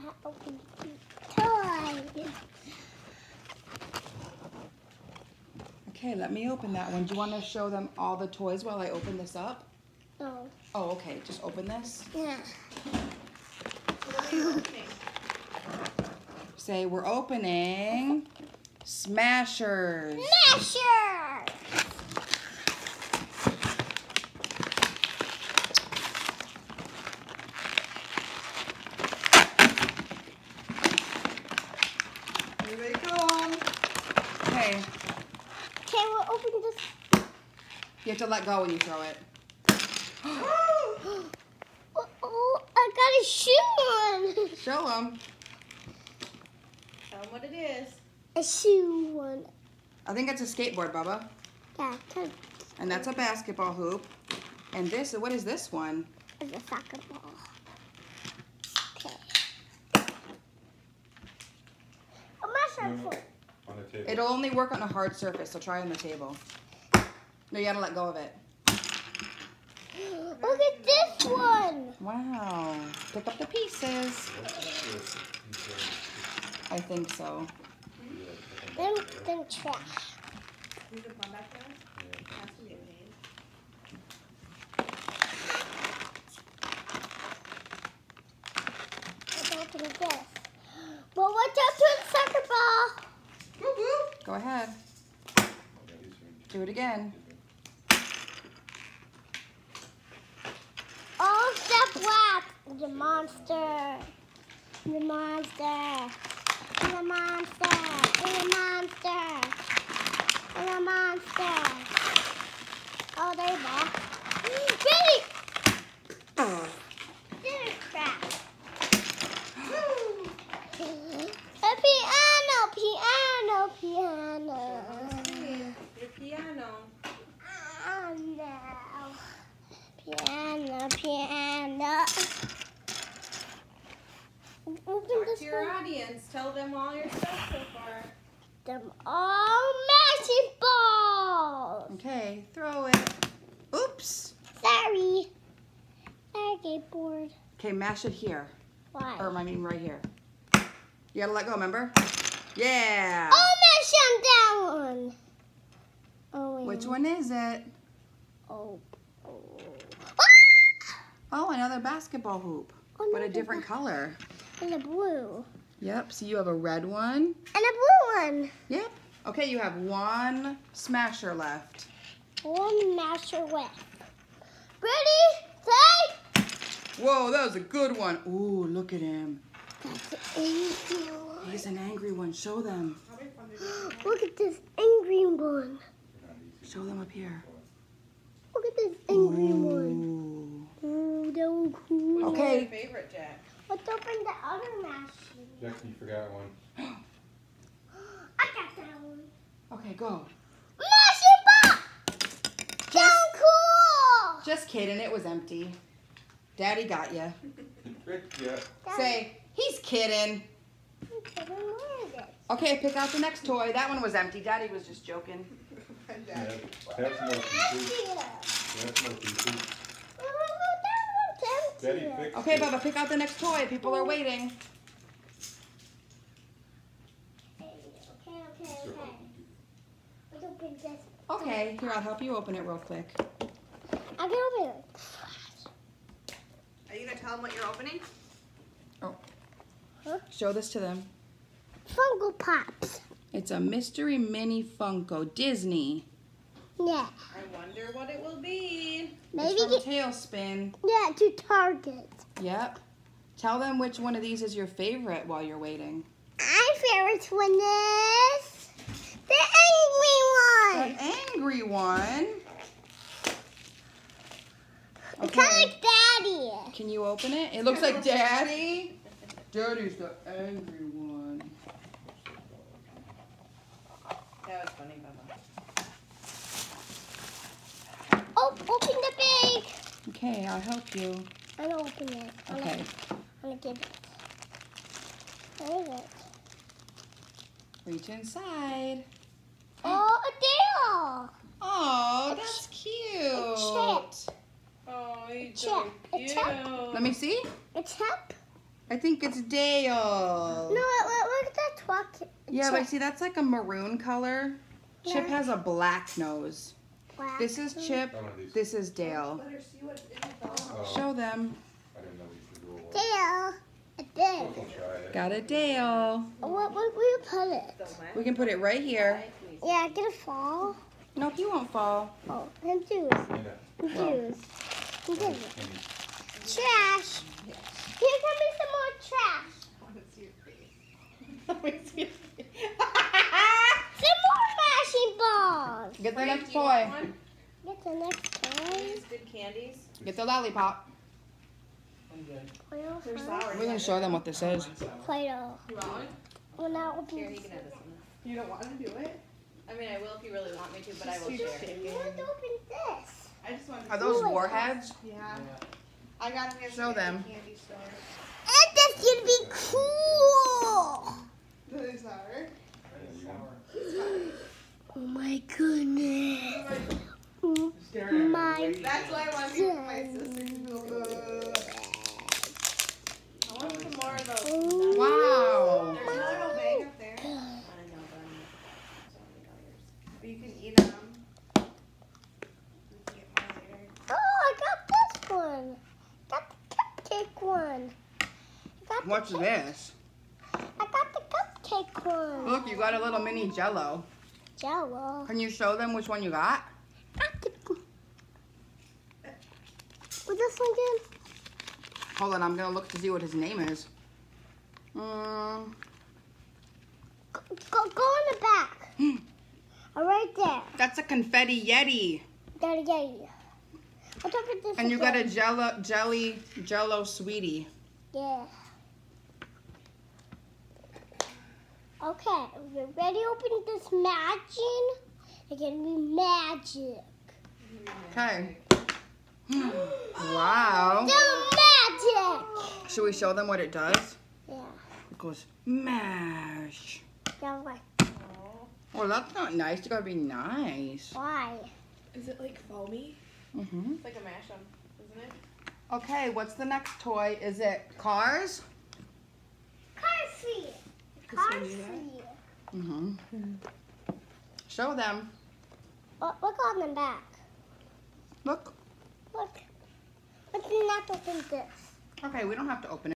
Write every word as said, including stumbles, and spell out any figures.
open toy. Okay, let me open that one. Do you want to show them all the toys while I open this up? No. Oh, okay. Just open this. Yeah. What are you opening? Say we're opening Smashers. Smasher! Here they come. Okay. Okay, we'll open this. You have to let go when you throw it. Oh, oh, I got a shoe one. Show them. Tell them what it is. A shoe one. I think it's a skateboard, Bubba. Yeah, because And that's a basketball hoop. And this, what is this one? it's a soccer ball. Okay. A mushroom foot. On the table. It'll only work on a hard surface, so try on the table. No, you gotta let go of it. Look at this one. Wow. Pick up the pieces. I think so. Then, then trash. Leave the plum back there. Has to be a pain. Let's open this. But watch out to the soccer ball. Whoop, whoop. Go ahead. Do it again. Oh, step left. The monster. The monster. The monster. The monster. The monster. Oh, there you go. Ready? Dinner crap. A piano, piano, piano. Your piano. Piano. Piano, piano. Open Talk this to your one. audience. Tell them all your stuff so far. Them all matching balls. Okay, throw it. Oops. Sorry. Sorry, skateboard. Okay, mash it here. Why? Or I mean right here. You gotta let go, remember? Yeah. Oh, mash on that one. Oh, wait. Which one is it? Oh. Oh. Oh, another basketball hoop. Oh, But a another different color. And a blue. Yep, so you have a red one. And a blue one. Yep. Okay, you have one smasher left. One masher left. Ready, set. Whoa, that was a good one. Ooh, look at him. That's an angry one. He's an angry one. Show them. Look at this angry one. Show them up here. Look at this angry one. Ooh. Oh, that was cool. Which Okay. one's your favorite, Jack? Let's open the other machine. Jack, you forgot one. I got that one. Okay, go. Mashing ball! So cool! Just kidding, it was empty. Daddy got you. Yeah. Say, he's kidding. Okay, then where is it? Okay, pick out the next toy. That one was empty. Daddy was just joking. Yeah. Have some more pieces. Empty. Have some more pieces. Oh, that one's Daddy empty. fixed Okay, it. Bubba, pick out the next toy. People are waiting. Okay, okay, okay. Let's open this. Okay, here, I'll help you open it real quick. I can open it. Are you going to tell them what you're opening? Show this to them. Funko Pops. It's a mystery mini Funko Disney. Yeah. I wonder what it will be. Maybe It's from get, Tailspin. yeah, to Target. Yep. Tell them which one of these is your favorite while you're waiting. My favorite one is the angry one. An angry one. It's kind of Okay. like Daddy. Can you open it? It looks like Daddy. Daddy's the angry one. That was funny, Bubba. Oh, open the bag. Okay, I'll help you. I'm gonna open it. I'm Okay. Gonna, I'm gonna get it. Where is it? Reach inside. Oh, a deal. Oh, A that's ch- cute. chip. Oh, he's Check, so a cute. check. Let me see. A chip. I think it's Dale. No, look, look at that truck. Yeah, but see, that's like a maroon color. Chip Yeah. has a black nose. Black. This is Chip. One of these. This is Dale. Let her see what it is. Oh, Show them. I didn't know you could do a Dale. A Dale. We'll try it. Got a Dale. What would we put it? The lens. We can put it right here. Yeah, get a fall. Nope, he won't fall. Oh, him too. And, uh, Him too. Him too. and Trash. Here can be some more trash. I want to see your face. Let me see your face. Some more mashing balls. Get the Frank, next do you want toy. one? Get the next toy. These good candies. Get the lollipop. I'm good. Play-Doh They're first. sour. We're gonna show them what this is. Play-Doh. You want one? Well, now open Here, this. you can have this one. You don't want to do it? I mean, I will if you really want me to, but I will She's share. too You want to open this. I just want to. Are those Ooh, warheads? Yeah. I got them yesterday Show at them. the candy store. And this gonna be cool. Those are. you want- Oh my goodness. Oh my That's why I want to give my sister. I want some more of those. Oh. Wow. There's another whole bag up there. I know, but I'm sorry, not yours. But you can eat them. You can get more later. Oh, I got this one. Got the cupcake one. I got What's the, this? I got the cupcake one. Look, you got a little mini Jello. Jello. Can you show them which one you got? Got the. What's this one again? Hold on, I'm gonna look to see what his name is. Um, Go, go, go in the back. Oh, right there. that's a confetti Yeti. Gotta get you. What's up with this? And you got a again? Jello jelly Jello sweetie. Yeah. Okay, we're ready to open this magic. It's gonna be magic. Okay. Wow. The magic! Should we show them what it does? Yeah, It goes mash. yeah, why? Oh, that's not nice. You gotta be nice. Why? Is it like foamy? Mm-hmm. It's like a mash 'em, isn't it? Okay, what's the next toy? Is it cars? Car seat. This Car one you got? seat. Mm-hmm. Show them. Oh, look on the back. Look. Look. Let's not open this. Okay, we don't have to open it.